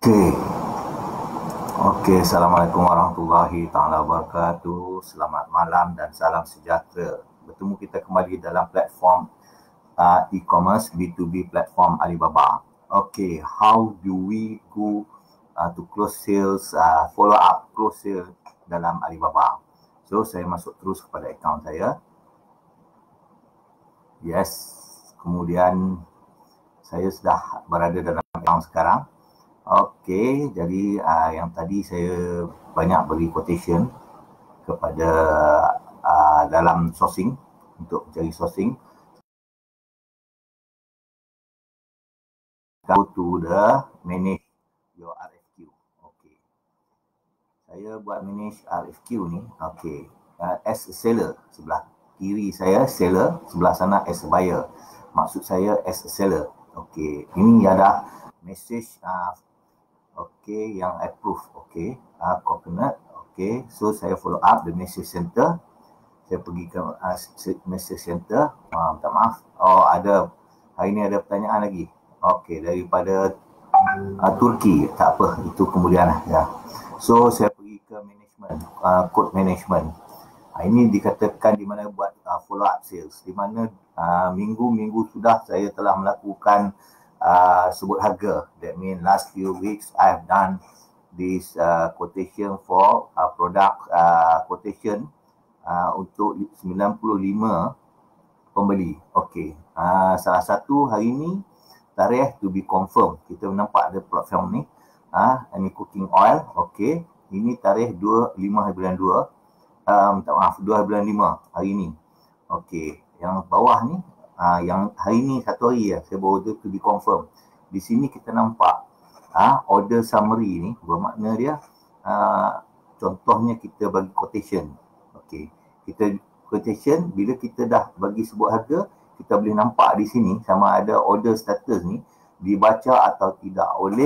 Okey. Okey, Assalamualaikum warahmatullahi taala wabarakatuh. Selamat malam dan salam sejahtera. Bertemu kita kembali dalam platform e-commerce B2B platform Alibaba. Okey, how do we go to close sales, follow up close sales dalam Alibaba? So, saya masuk terus kepada akaun saya. Yes. Kemudian saya sudah berada dalam akaun sekarang. Okey, jadi yang tadi saya banyak beri quotation kepada dalam sourcing, untuk mencari sourcing. Go to the manage your RFQ. Okey. Saya buat manage RFQ ni, okey. As a seller, sebelah kiri saya seller, sebelah sana as a buyer. Maksud saya as a seller. Okey, ini ada message okey, yang approve. Okey, coconut. Okey, so saya follow up the message center. Saya pergi ke message center. Minta maaf. Oh, ada hari ni ada pertanyaan lagi. Okey, daripada Turki. Tak apa, itu kemudian lah. Ya. So saya pergi ke management, code management. Ini dikatakan di mana buat follow up sales. Di mana minggu-minggu sudah saya telah melakukan sebut harga. That means last few weeks I have done this quotation for product quotation untuk 95 pembeli. Okey. Salah satu hari ni tarikh to be confirmed. Kita nampak ada platform ni. Ini cooking oil. Okey. Ini tarikh 25 bulan 2. Minta maaf, 2 bulan 5 hari ni. Okey. Yang bawah ni yang hari ni satu hari saya baru to be confirmed. Di sini kita nampak order summary ni, bermakna dia contohnya kita bagi quotation. Okey, kita quotation bila kita dah bagi sebuah harga, kita boleh nampak di sini sama ada order status ni dibaca atau tidak oleh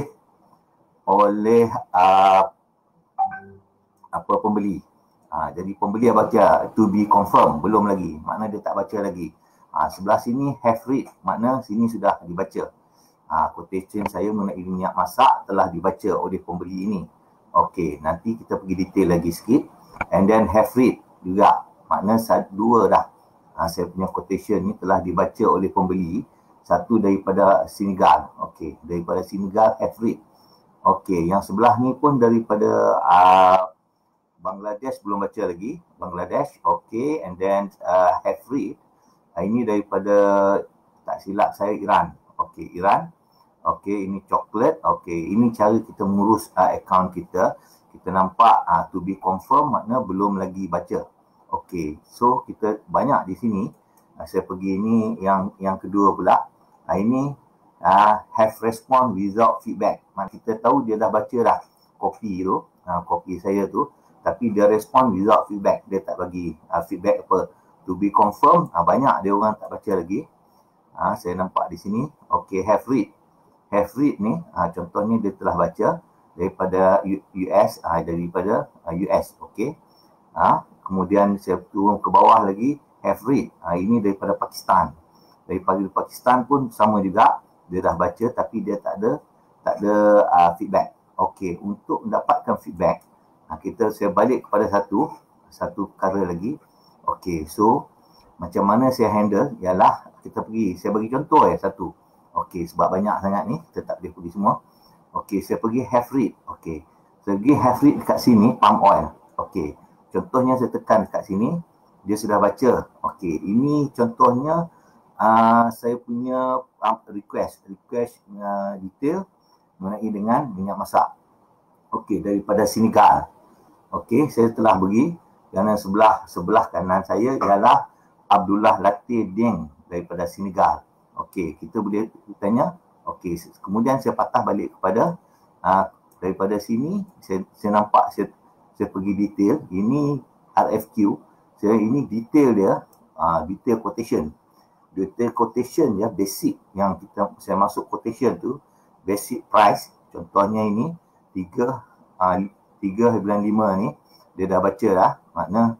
pembeli. Jadi pembeli baca to be confirmed, belum lagi, makna dia tak baca lagi. Sebelah sini have read, makna sini sudah dibaca. Quotation saya mengenai minyak masak telah dibaca oleh pembeli ini. Okey, nanti kita pergi detail lagi sikit. And then have read juga, makna dua dah. Saya punya quotation ni telah dibaca oleh pembeli. Satu daripada Senegal. Okey, daripada Senegal have read. Okey, yang sebelah ni pun daripada Bangladesh, belum baca lagi. Bangladesh, okey. And then have read. Ini daripada, tak silap saya, Iran. Okey, Iran. Okey, ini coklat. Okey, ini cara kita mengurus akaun kita. Kita nampak to be confirmed, makna belum lagi baca. Okey, so kita banyak di sini. Saya pergi ini yang kedua pula. Ini have respond without feedback. Kita tahu dia dah baca dah kopi tu, kopi saya tu. Tapi dia respond without feedback. Dia tak bagi feedback apa. To be confirmed, banyak dia orang tak baca lagi. Saya nampak di sini. Okey, have read. Have read ni, contohnya dia telah baca daripada US, daripada US. Okey. Kemudian saya turun ke bawah lagi, have read. Ini daripada Pakistan. Daripada Pakistan pun sama juga. Dia dah baca tapi dia tak ada feedback. Okey, untuk mendapatkan feedback, saya balik kepada satu perkara lagi. Okey, so macam mana saya handle ialah saya bagi contoh satu. Okey, sebab banyak sangat ni, kita tak boleh pergi semua. Okey, saya pergi have read. Okey, saya pergi have read dekat sini, palm oil. Okey, contohnya saya tekan dekat sini, dia sudah baca. Okey, ini contohnya saya punya request detail mengenai dengan minyak masak. Okey, daripada Senegal. Okey, saya telah bagi. Kerana sebelah kanan saya ialah Abdullah Latif Deng daripada Senegal. Okey, kita boleh tanya. Okey, kemudian saya patah balik kepada daripada sini, saya nampak saya pergi detail. Ini RFQ. Ini detail dia, detail quotation. Detail quotation dia basic yang saya masuk quotation tu, basic price. Contohnya ini 3 bulan 5 ni dia dah baca dah, makna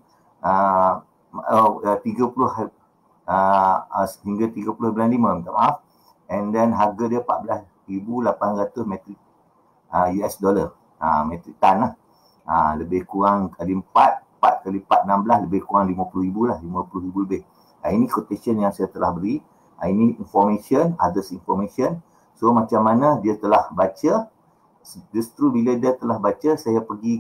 30 hingga 30 bulan 5, minta maaf. And then harga dia 14,800 metrik US dollar. Metric ton lah. Lebih kurang kali 4 kali 4, 16, lebih kurang 50,000 lah, 50,000 lebih. Ini quotation yang saya telah beri. Ini information, others information. So macam mana dia telah baca, justru bila dia telah baca, saya pergi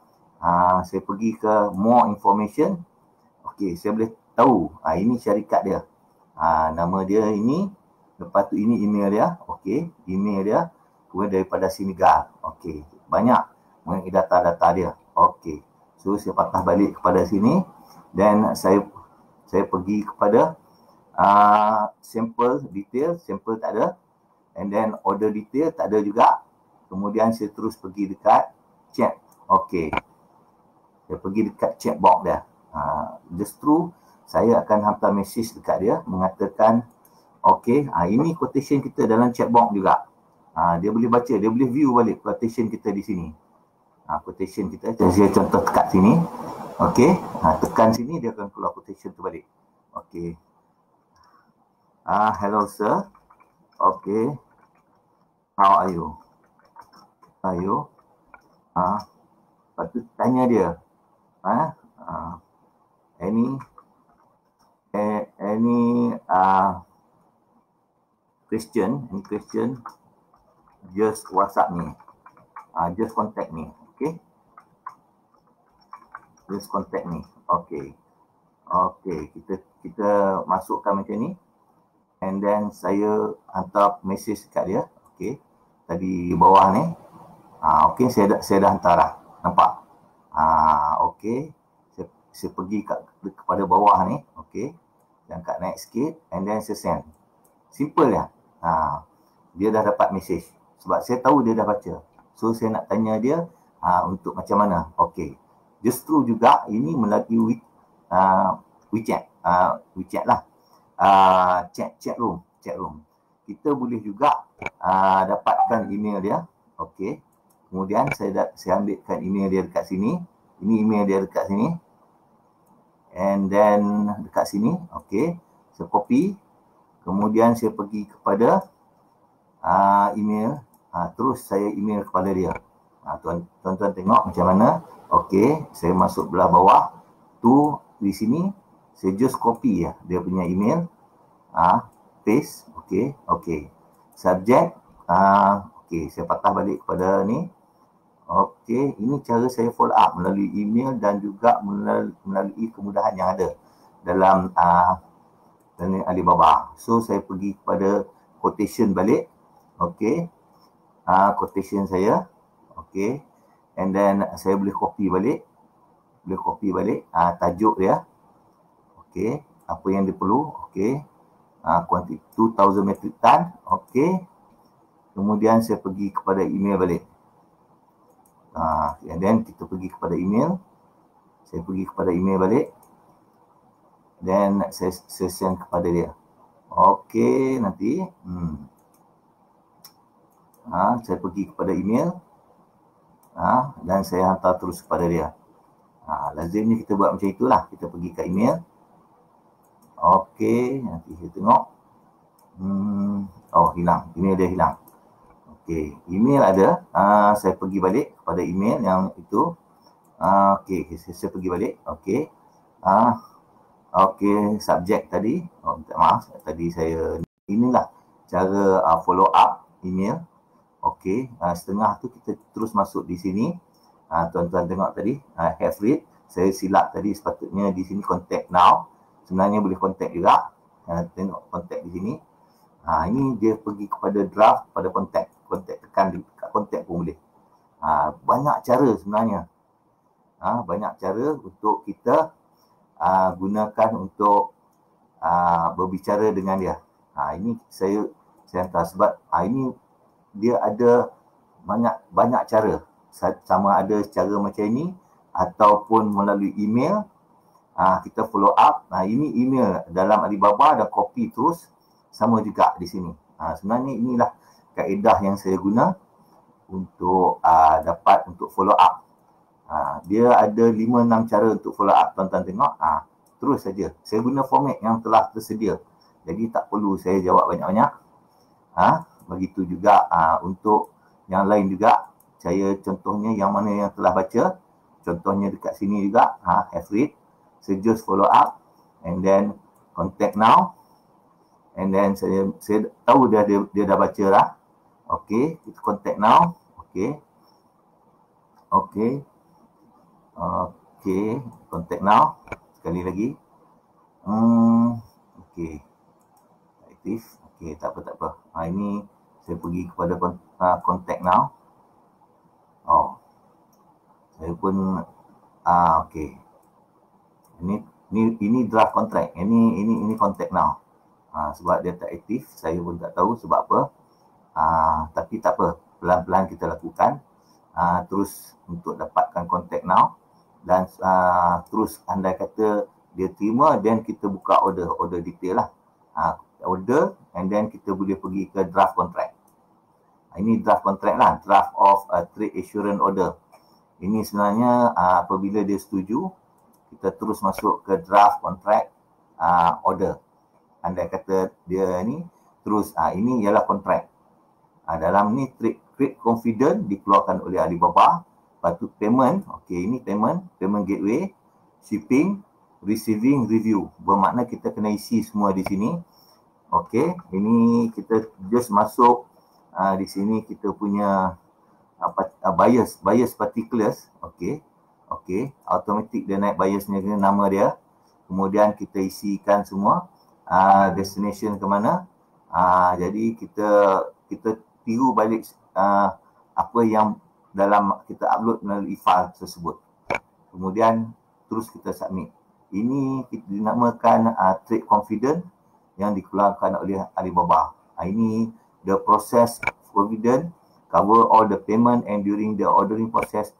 ke more information. Okey, saya boleh tahu ini syarikat dia. Nama dia ini, lepas tu ini email dia. Okey, email dia kemudian daripada Senegal. Okey, banyak mengenai data-data dia. Okey. So saya patah balik kepada sini dan saya pergi kepada sample detail, sample tak ada, and then order detail tak ada juga. Kemudian saya terus pergi dekat chat. Okey. Saya pergi dekat chat box dia. Justru saya akan hantar mesej dekat dia mengatakan okey, ini quotation kita dalam chat box juga. Dia boleh baca, dia boleh view balik quotation kita di sini. Quotation kita, saya contoh dekat sini. Okey, tekan sini dia akan keluar quotation tu balik. Okey. Hello sir. Okey. How are you? Lepas tu tanya dia. Any question, just WhatsApp me. Just contact me. Okay. Just contact me. Okay. Okay. Kita masukkan macam ni. And then saya hantar message kat dia. Okay. Tadi bawah ni. Okay. Saya dah hantar dah. Nampak? Okay. Saya pergi kepada bawah ni. Okay. Saya angkat naik sikit. And then saya send. Simple ya. Dia dah dapat message. Sebab saya tahu dia dah baca. So saya nak tanya dia untuk macam mana. Okey. Justru juga ini melalui WeChat. WeChat lah. Chat room. Kita boleh juga dapatkan email dia. Okey. Kemudian saya ambilkan email dia dekat sini. Ini email dia dekat sini. And then dekat sini. Okey. Saya copy. Kemudian saya pergi kepada email. Terus saya email kepada dia. Tuan-tuan tengok macam mana. Okey, saya masuk belah bawah. Tu di sini saya just copy ya dia punya email. Paste. Okey. Subject. Okey, saya patah balik kepada ni. Okey, ini cara saya follow up melalui email dan juga melalui kemudahan yang ada dalam Alibaba. So saya pergi kepada quotation balik. Okey. Quotation saya. Okey. And then saya boleh copy balik. Tajuk dia. Okey. Apa yang dia perlu. Okey. Quantity 2000 metric ton. Okey. Kemudian saya pergi kepada email balik. And then kita pergi kepada email. Saya pergi kepada email balik. Then saya send kepada dia. Okey, nanti. Saya pergi kepada email. Dan saya hantar terus kepada dia. Lazimnya kita buat macam itulah. Kita pergi ke email. Okey, nanti saya tengok. Hilang. Email dia hilang. Okey, email ada. Saya pergi balik kepada email yang itu. Okey, saya pergi balik. Okey. Okey, subjek tadi. Minta maaf. Tadi saya, inilah cara follow up email. Okey, setengah tu kita terus masuk di sini. Tuan-tuan tengok tadi, have read. Saya silap tadi, sepatutnya di sini contact now. Sebenarnya boleh contact juga. Tengok contact di sini. Ini dia pergi kepada draft, pada contact. Tekan dekat contact pun boleh. Banyak cara sebenarnya. Banyak cara untuk kita gunakan untuk berbicara dengan dia. Ini saya hantar sebab ini dia ada banyak cara. Sama ada cara macam ini ataupun melalui email. Kita follow up. Ini email dalam Alibaba dan copy terus sama juga di sini. Sebenarnya inilah kaedah yang saya guna untuk dapat untuk follow up. Dia ada 5-6 cara untuk follow up. Tuan-tuan tengok. Terus saja. Saya guna format yang telah tersedia. Jadi tak perlu saya jawab banyak-banyak. Begitu juga untuk yang lain juga. Saya contohnya yang mana yang telah baca, contohnya dekat sini juga, have read, just follow up, and then contact now, and then saya tahu dia dah baca lah. Okey, kita contact now. Okey, contact now. Sekali lagi. Okey, aktif. Okey, tak apa. Ini saya pergi kepada contact now. Saya pun okey. Ini draft contract. Ini contact now. Sebab dia tak aktif, saya pun tak tahu sebab apa. Tapi tak apa, pelan-pelan kita lakukan. Terus untuk dapatkan contact now, dan terus andai kata dia terima, then kita buka order detail lah. Order, and then kita boleh pergi ke draft contract. Ini draft contract lah, draft of trade assurance order. Ini sebenarnya apabila dia setuju, kita terus masuk ke draft contract order. Andai kata dia ni terus, ini ialah kontrak. Dalam ni trade confident dikeluarkan oleh Alibaba. Lepas tu payment, okey, ini payment gateway, shipping, receiving, review. Bermakna kita kena isi semua di sini. Okey, ini kita just masuk di sini kita punya bias particulars. Okey, automatic dia naik biasnya ke nama dia. Kemudian kita isikan semua destination ke mana. Jadi kita tiru balik apa yang dalam kita upload melalui file tersebut. Kemudian terus kita submit. Ini kita dinamakan trade confident yang dikeluarkan oleh Alibaba. Ini the process confident cover all the payment and during the ordering process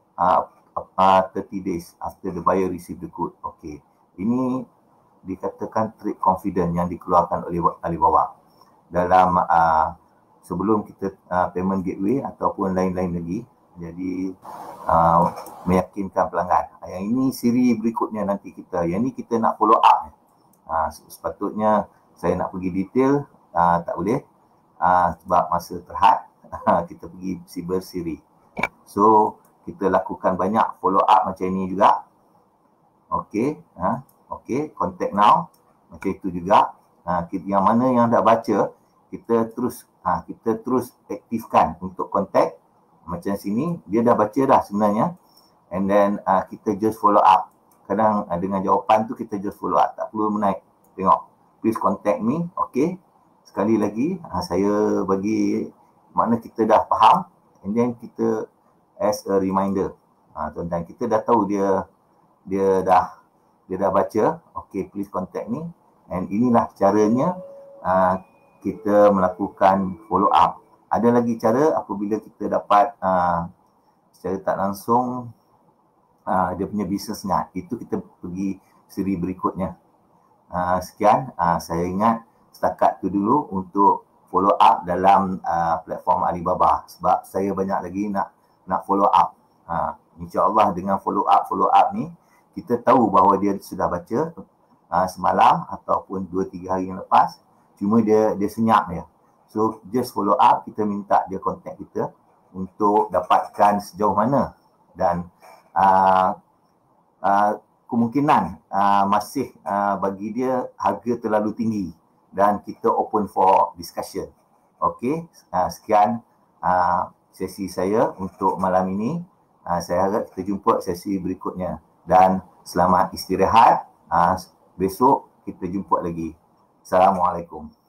30 days after the buyer receive the good. Okey. Ini dikatakan trade confident yang dikeluarkan oleh Alibaba. Dalam sebelum kita payment gateway ataupun lain-lain lagi. Jadi meyakinkan pelanggan. Yang ini siri berikutnya nanti kita. Yang ni kita nak follow up. Sepatutnya saya nak pergi detail, tak boleh. Sebab masa terhad, kita pergi bersiri. So kita lakukan banyak follow up macam ini juga. Okey, contact now. Macam itu juga. Yang mana yang dah baca, kita terus aktifkan untuk contact. Macam sini, dia dah baca dah sebenarnya. And then kita just follow up. Kadang dengan jawapan tu kita just follow up. Tak perlu menaik. Tengok, please contact me. Okey, sekali lagi saya bagi makna kita dah faham. And then kita as a reminder. Tuan-tuan, kita dah tahu dia dah baca. Okey, please contact me. And inilah caranya kita melakukan follow up. Ada lagi cara apabila kita dapat secara tak langsung dia punya bisnesnya. Itu kita pergi siri berikutnya. Sekian, saya ingat setakat tu dulu untuk follow up dalam platform Alibaba. Sebab saya banyak lagi nak follow up. InsyaAllah dengan follow up ni, kita tahu bahawa dia sudah baca semalam ataupun 2-3 hari yang lepas. Cuma dia senyap je. So just follow up, kita minta dia contact kita untuk dapatkan sejauh mana. Dan kemungkinan masih bagi dia harga terlalu tinggi. Dan kita open for discussion. Okey, sekian sesi saya untuk malam ini. Saya harap kita jumpa sesi berikutnya. Dan selamat istirahat. Besok kita jumpa lagi. Assalamualaikum.